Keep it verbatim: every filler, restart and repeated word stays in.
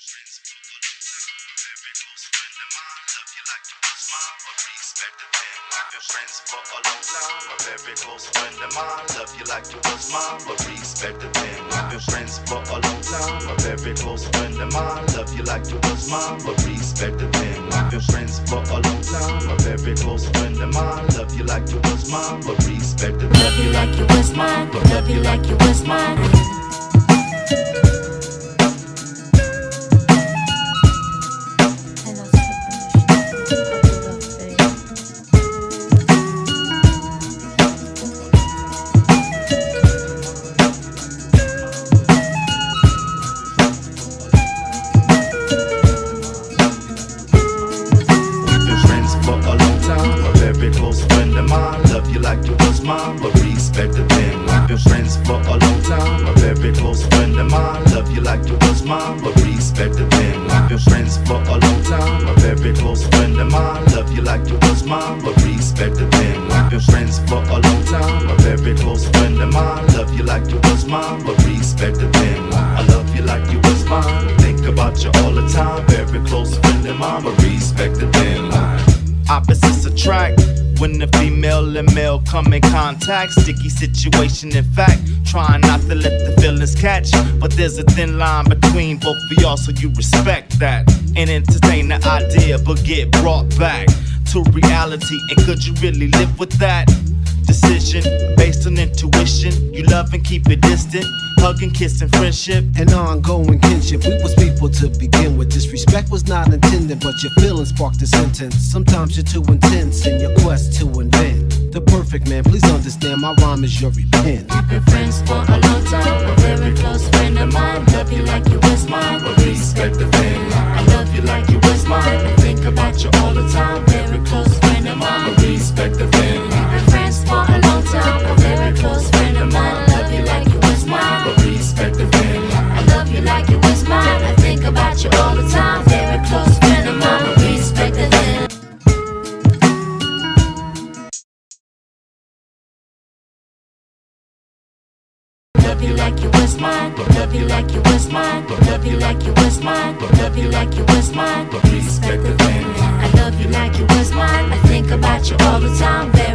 friends for a long time. A very close friend of mine. Love you like you was mine, but respect the thing. We've been friends for a long time. A very close friend of mine. Love you like you was mine, but respect the thing. We've been friends for a long time. A very close friend of mine. Love you like you was mine, but respect the thing. We've been friends for a long time. A very close friend of mine. Love you like you was mine, but respect the thing. Love you like you was mine. Love you like you was mine. Love you like you was mine, but respect the thing. We've been friends for a long time. A very close friend of mine. Love you like you was mine, but respect the thing. We've been friends for a long time. A very close friend of mine. Love you like you was mine, but respect the thing. We've been friends for a long time. A very close friend of mine. Love you like you was mine, but respect the thing. I love you like you was mine. Think about you all the time. Very close friend of mine, but respect the thing. Opposites attract. When the female and male come in contact, sticky situation in fact, trying not to let the feelings catch. But there's a thin line between both of y'all, so you respect that and entertain the idea, but get brought back to reality. And could you really live with that decision based on intuition? You love and keep it distant, hug and kiss and friendship and ongoing kinship. We was people to begin with. Disrespect was not intended, but your feelings sparked the sentence. Sometimes you're too intense in your quest to invent the perfect man. Please understand, my rhyme is your repent. We've been friends for a long time. A very close friend of mine. Love you like you was mine, but respect the thing. I love you like you was mine. I think about you all the time. Very close friend of mine, but respect the thing. We've been friends for a long time. A very close friend of mine. Love you like you was mine, but respect the thing. I love you like you was mine. I think about you all the time. Very close friend of mine, but respect the thing. Love you like you was mine. Love you like you was mine. Love you like you was mine. Love you like you was mine, but respect the thing. I love you like you was mine. I think about you all the time. Very